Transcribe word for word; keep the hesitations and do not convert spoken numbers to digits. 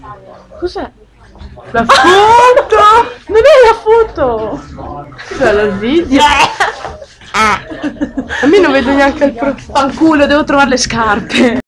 Cos'è? La foto! Non è la foto! Cos'è il video? A me non vedo neanche il pro... Fanculo, devo trovare le scarpe.